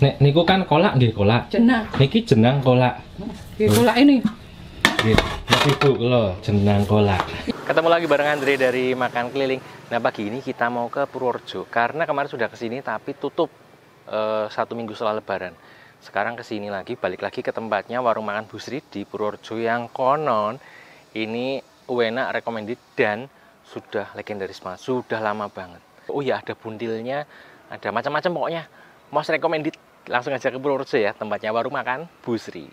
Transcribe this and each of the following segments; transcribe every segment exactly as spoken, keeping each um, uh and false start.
Nek niku kan kolak nggih kolak. Jenang. Niki jenang kolak. Nggih kolak ini. Nggih. Niki Bu kula jenang kolak. Ketemu lagi bareng Andre dari Makan Keliling. Nah, pagi ini kita mau ke Purworejo karena kemarin sudah kesini tapi tutup uh, satu minggu setelah Lebaran. Sekarang kesini lagi, balik lagi ke tempatnya warung makan Bu Sri di Purworejo yang konon ini enak, recommended dan sudah legendaris mas, sudah lama banget. Oh ya, ada buntilnya, ada macam-macam pokoknya. Most recommended, langsung aja ke Purworejo ya, tempatnya warung makan Bu Sri.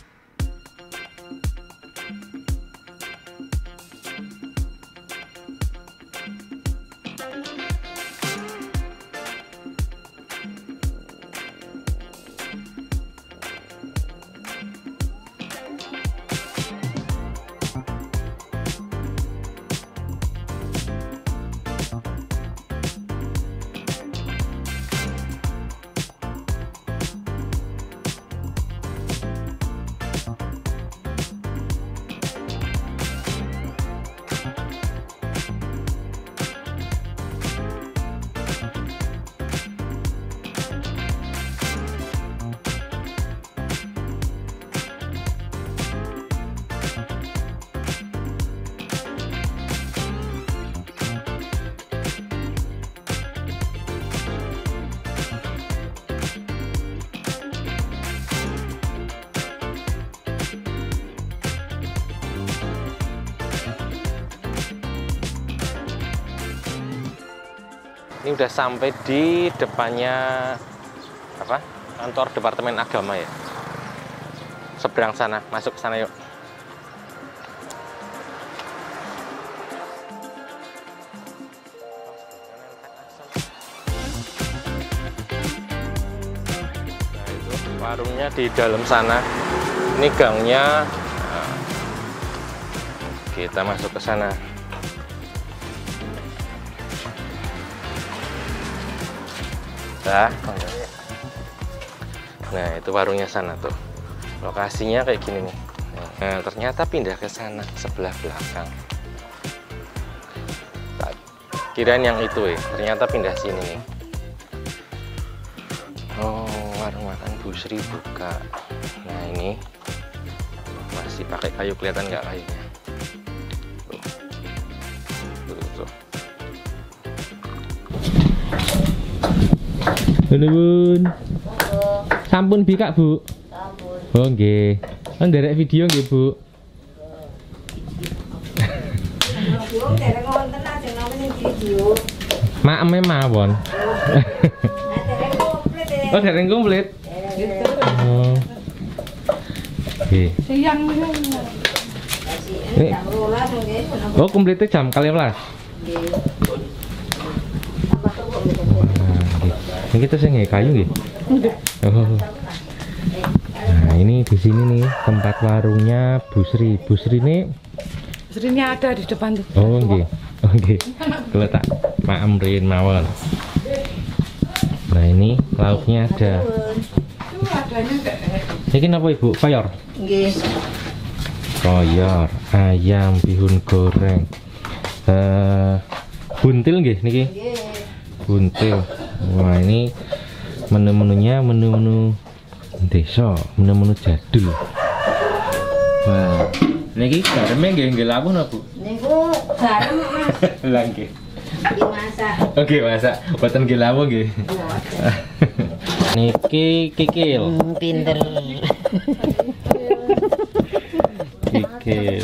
Ini udah sampai di depannya apa? Kantor Departemen Agama ya. Seberang sana, masuk ke sana yuk. Nah, itu warungnya di dalam sana. Ini gangnya. Nah, kita masuk ke sana. Nah, itu warungnya sana tuh. Lokasinya kayak gini nih. Nah, ternyata pindah ke sana, sebelah belakang. Kirain yang itu ya, ternyata pindah sini nih. Oh, warung makan Bu Sri buka. Nah, ini masih pakai kayu, kelihatan nggak kayunya? Tuh. Tuh, tuh. Halo Bun. Halo. Sampun bikak Bu? Sampun. Oh nggih. Kan derek video nggih Bu. Maeme mawon. Oh derek komplit. Oh. Nggih. Siang ini. Oh komplitnya jam kali belas. Nggih. Ini kita sih nggak kayu gitu. Oh. Nah ini di sini nih tempat warungnya Bu Sri. Bu Sri ini. Bu Sri ini ada di depan tuh. Oh oke, oke. Kalau tak maamrin mawon. Nah ini lauknya ada. Ini apa Ibu? Koyor. Nggih. Koyor, ayam, bihun goreng, uh, buntil nggih niki. Buntil. Wah ini menu-menunya menu-menu desa, menu-menu jadul. Wah, niki gareme nggih nggih lawuh napa Bu? Niku garam Mas. Lah nggih. Dimasak. Oke, masak. Boten nggih lawuh nggih. Niki kikil. Hmm, pinter. Kikil.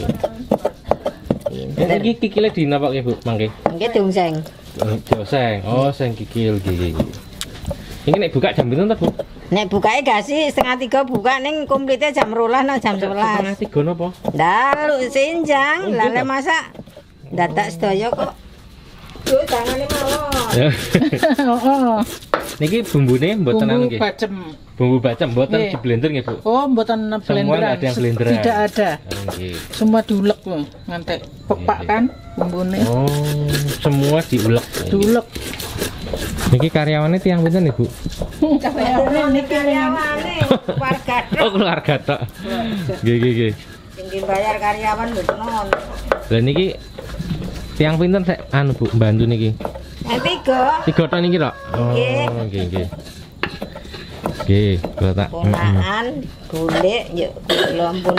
Niki kikile di napa Bu? Mangke. Nggih dongseng. Dongseng. Oh, sing kikil nggih. Ini nek buka jam pinten ta, Bu? Nek bukanya gak sih setengah tiga buka, ning komplitnya jam rolas nang jam sebelas. Setengah tiga napa? Dalu senjang, lale masak. Dadak sedaya kok. Yo tangane mawon. Oh. Niki bumbune mboten anu nggih. Bumbu bacem. Bumbu bacem mboten di blender nggih, Bu. Oh, mboten Semua blenderan. ada yang blenderan. Tidak ada. Oh, nggih. Semua diulek kok, ngantek pepak kan bumbune. Oh, semua diulek. Diulek. Niki karyawannya tiang pinten Ibu? Karyawane niki karyawane warga. Oh, keluarga tok. Nggih, nggih, nggih. Sing bayar karyawan mboten non. Lah niki tiang pinten sek anu Bu, bantu niki? Yang tiga. Tiga tok niki tok. Oh, Nggih. nggih, nggih. Nggih, kula tak. Ponaan, golek yo kula ampun.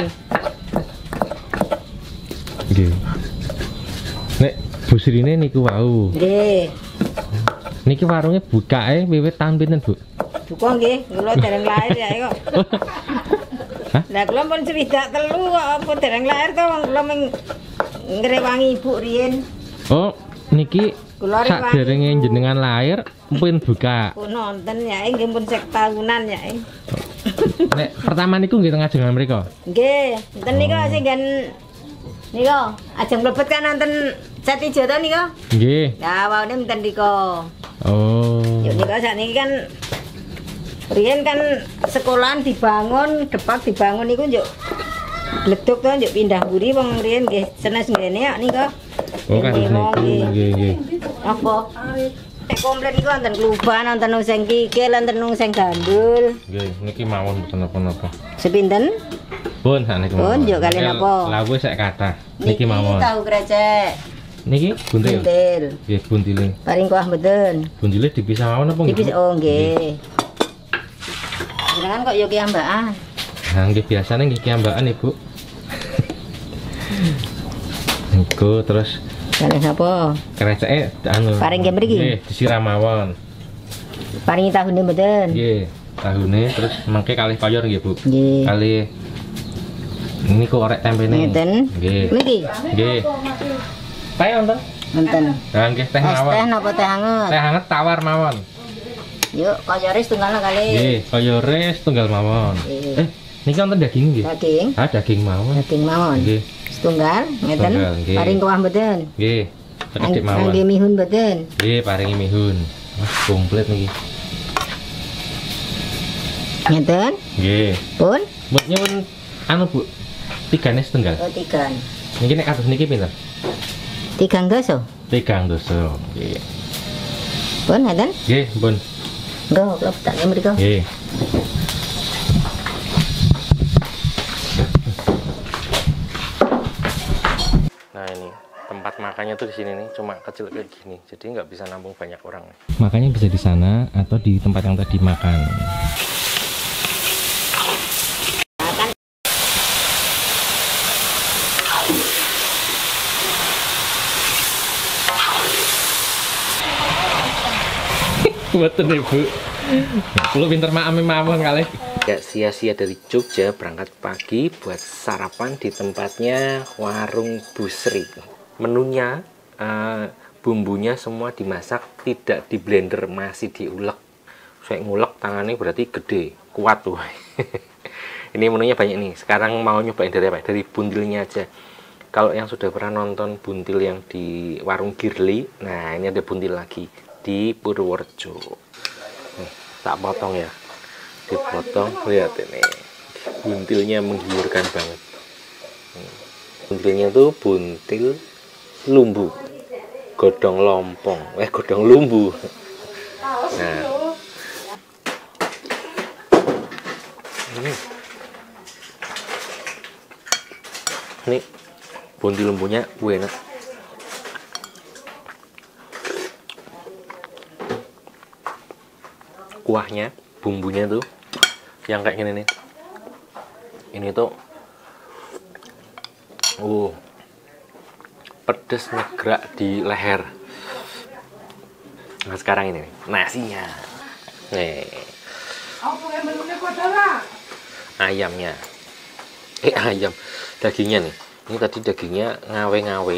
Nggih. Nek Bu Srine niku wau. Nggih. Niki warungnya bukake wiwit tahun pinten, Bu? Buka nggih, kula dereng lahir ya kok. Hah? Lah kula pun swidak telu kok apa dereng lahir to wong kula ming ngrewangi ibu riyen. Oh, niki Kula saderenge jenengan lahir pun buka. pun nonton ya nggih pun sek tahunan ya. Nek pertama niku nggih tengah jenengan mriko. Nggih, enten niku sing gen niku ajeng mlebet kan nonton Jati Jata niku. Nggih. Lah waune enten niku. Oh. Yo niku sakniki kan riyen kan sekolahan dibangun, depak dibangun niku yo gleduk to yo pindah mburi wong riyen nggih senes ngrene ya niku. Oh, kan niku. Nggih, nggih. Apa? Nek komplit niku wonten kluban, wonten wong sing kikil, wonten wong sing gandul. Nggih, niki mawon mboten napa-napa. Sepinten? Pun sakniki Pun yo kali napa? Lawe sak kathah. Niki mawon. Tahu krecek. Niki buntil. Buntil. Nggih, buntile. Paring kuah mboten. Buntile dipisah mawon apa nggih? Tipis oh nggih. Jenengan kok yo kiambakan. Nah, nggih biasane nggih kiambakan, Ibu. Niku terus Kali napa? kreceke anu. Paring nggih mriki? Nggih, disiram mawon. Paringi tahune mboten. Nggih, tahune terus mengke kalih koyor nggih, Bu. Nggih. Kalih niku orek tempene. Ngeten. Nggih. Niki. Nggih. Teh wonten? Wonten. Nah, nggih teh Es mawon. teh napa teh anget? Teh hangat tawar mawon. Yuk, koyore setunggal kali. Nggih, koyore setunggal mawon. Nggih. Eh, niki wonten daging nggih? Daging. Ah, daging mawon. Daging mawon. Nggih. Setunggal, ngeten. Setunggal, nggih. Paring kuah mboten. Nggih. Sekedhik mawon. Angge mihun mboten. Nggih, paringi mihun. Wah, komplit niki. Ngeten. Nggih. Pun Mbok nyuwun anu, Bu. Tigane setunggal. oh, tiga. Niki nek kados niki pinten? Tigang doso. Tigang doso. Nggih. Pun ngeten. Nggih, pun. Nggo kula tak mriko. Nggih. Nah, ini tempat makannya tuh di sini nih, cuma kecil kayak gini. Jadi nggak bisa nampung banyak orang. Makanya bisa di sana atau di tempat yang tadi makan. Betul Ibu. Lu pinter maami mawon kali. Gak sia-sia dari Jogja berangkat pagi buat sarapan di tempatnya warung Bu Sri. Menunya uh, bumbunya semua dimasak, tidak di blender, masih diulek. Saya ngulek tangannya berarti gede, kuat tuh. Ini menunya banyak nih. Sekarang mau nyobain dari apa? Dari buntilnya aja. Kalau yang sudah pernah nonton buntil yang di warung Girly, nah ini ada buntil lagi di Purworejo. Nih, tak potong ya, dipotong. Lihat ini, buntilnya menggiurkan banget. Buntilnya tuh buntil lumbu, godong lompong, eh godong lumbu. Nah, ini, ini buntil lumbunya enak. Kuahnya, bumbunya tuh yang kayak gini nih. Ini tuh uh pedes ngegerak di leher. Nah, sekarang ini nih, nasinya. Nih. Ayamnya. Eh, ayam. Dagingnya nih. Ini tadi dagingnya ngawe-ngawe.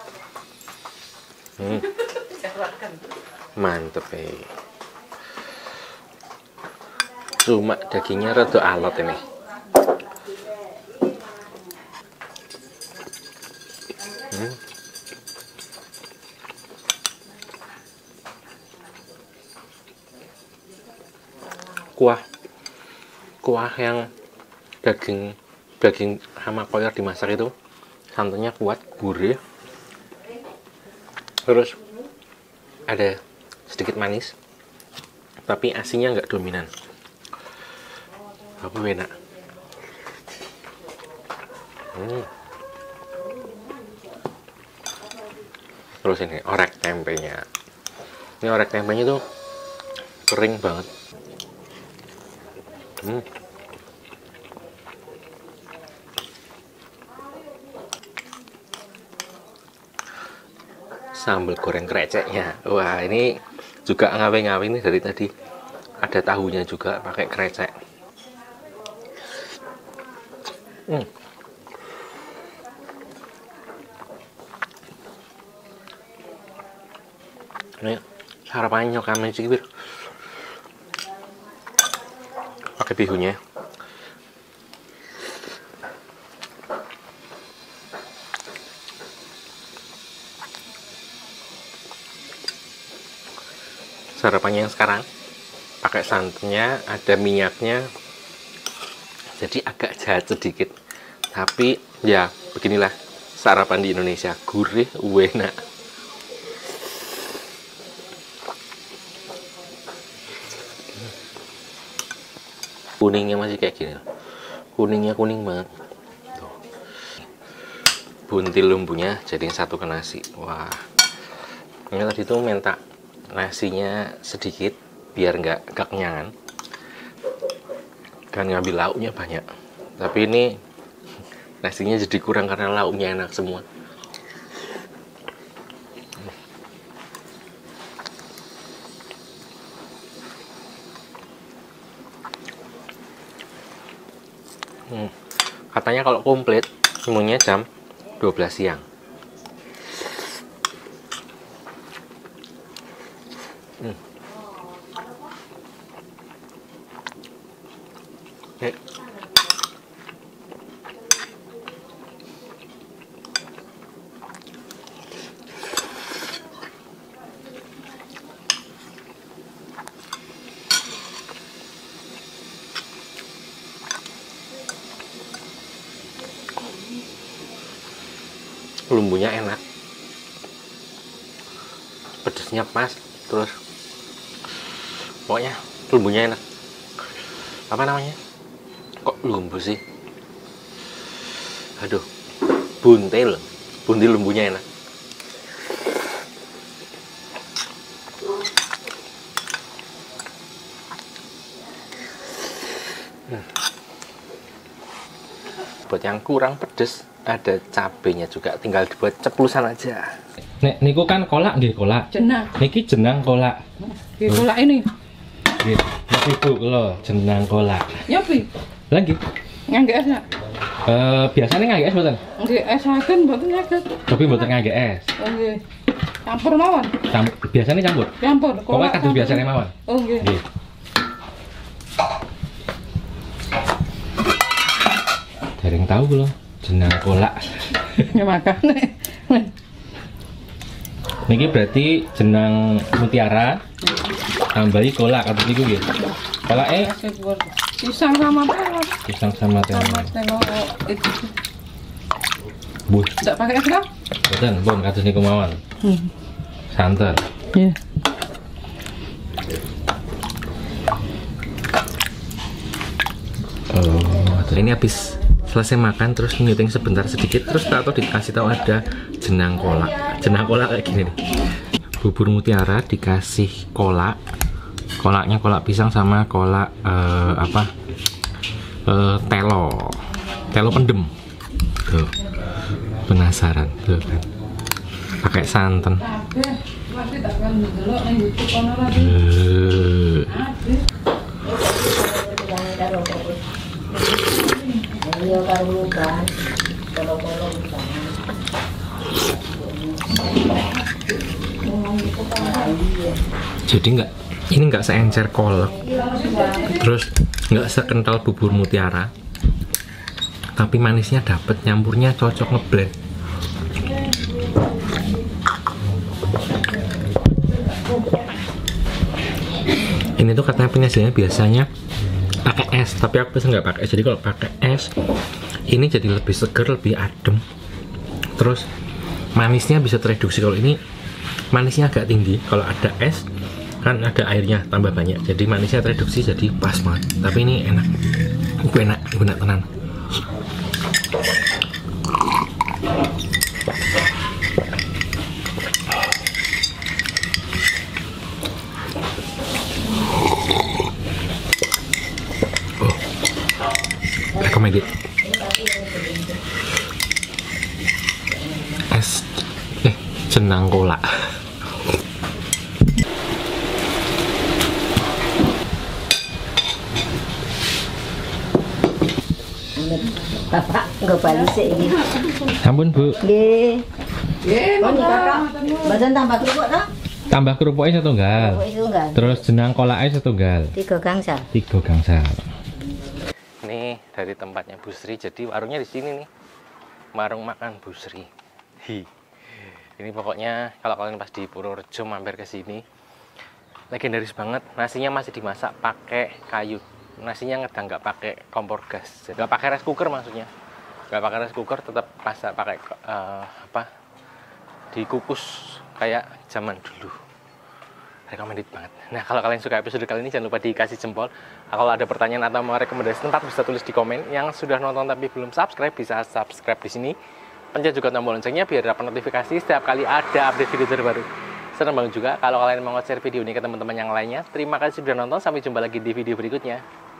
Hmm. Mantep eh. Cuma dagingnya rada alot ini. Hmm. Kuah, kuah yang daging daging sama koyor dimasak itu santannya kuat, gurih. Terus ada sedikit manis, tapi asinnya nggak dominan. Apa enak? Hmm. Terus ini orek tempenya. Ini orek tempenya tuh kering banget. Hmm. Sambal goreng kreceknya, wah ini juga ngawe-ngawe nih dari tadi. Ada tahunya juga pakai krecek. Hmm. Ini sarapannya nyokamen cikir pakai bihunnya. Sarapannya yang sekarang pakai santannya, ada minyaknya, jadi agak jahat sedikit, tapi ya beginilah sarapan di Indonesia, gurih, enak. Kuningnya masih kayak gini, kuningnya kuning banget. Tuh. Buntil lumbunya jadi satu ke nasi. Wah, ini tadi tuh minta nasinya sedikit biar nggak kekenyangan dan ngambil lauknya banyak, tapi ini nasinya jadi kurang karena lauknya enak semua. Hmm. Katanya kalau komplit semuanya jam dua belas siang. Hmm. Eh. Lumbunya enak, pedesnya pas, terus pokoknya lumbunya enak. Apa namanya? Kok lumbu sih? Aduh, buntil, buntil lumbunya enak. Hmm. Buat yang kurang pedes, ada cabenya juga, tinggal dibuat ceplusan aja. Nek niku kan kolak nggih, kolak. Jenang. Niki jenang kolak. Nggih kolak ini. Nggih, niki Bu lho jenang kolak. Nyopi. Lagi. Ngangge es nak. Eh biasanya ngangge es mboten? Nggih es agen mboten saged. Tapi mboten ngangge es. Oh nggih. Campur mawon. Cam biasanya campur. Campur. Pokoknya kados biasanya mawon. Oh nggih. Nggih. Dereng tahu kula jenang kolak. Ya makane. Niki berarti jenang mutiara tambahi kolak atau niku nggih. Kolake pisang sama telur. pisang sama telur. Sama telur itu. Bu, Tidak pakai es kan? boten, pun kados niku mawon. Hmm. Santen. Iya. Oh, ini habis selesai makan terus nyuting sebentar sedikit, terus tak tahu dikasih tahu ada jenang kolak. Jenang kolak kayak gini nih. Bubur mutiara dikasih kolak. Kolaknya kolak pisang sama kolak uh, apa? Uh, telo. Telo pendem. Tuh. Penasaran tuh kan. Pakai santan. Uh. Jadi enggak, ini enggak seencer kolak, terus enggak sekental bubur mutiara, tapi manisnya dapet, nyampurnya cocok, ngeblend. Ini tuh katanya penyajiannya biasanya pakai es, tapi aku biasa nggak pakai es. Jadi kalau pakai es ini jadi lebih seger, lebih adem, terus manisnya bisa tereduksi. Kalau ini manisnya agak tinggi, kalau ada es kan ada airnya tambah banyak, jadi manisnya tereduksi, jadi pas banget. Tapi ini enak, enak, enak tenan. Oh. Komedi. Es eh jenang kolak. Bapak nggak balik sih ini. Ampun Bu. Nggih. Nggih, oh Kakak. Mboten tambah kerupuk toh? Tambah kerupuknya setunggal. Kerupuk setunggal. Terus jenang kolaknya setunggal. Tiga gangsal. Tiga gangsal. Nih dari tempatnya Bu Sri, jadi warungnya di sini nih. Warung makan Bu Sri. Hi. Ini pokoknya kalau kalian pas di Purworejo mampir ke sini, legendaris banget. Nasinya masih dimasak pakai kayu. Nasinya ngedang, nggak pakai kompor gas, nggak pakai rice cooker maksudnya, nggak pakai rice cooker, tetap masak pakai uh, apa dikukus kayak zaman dulu. Recommended banget. Nah kalau kalian suka episode kali ini jangan lupa dikasih jempol. Kalau ada pertanyaan atau mau rekomendasi tempat bisa tulis di komen. Yang sudah nonton tapi belum subscribe bisa subscribe di sini. Pencet juga tombol loncengnya biar dapat notifikasi setiap kali ada update video terbaru. Senang banget juga kalau kalian mau share video ini ke teman-teman yang lainnya. Terima kasih sudah nonton, sampai jumpa lagi di video berikutnya.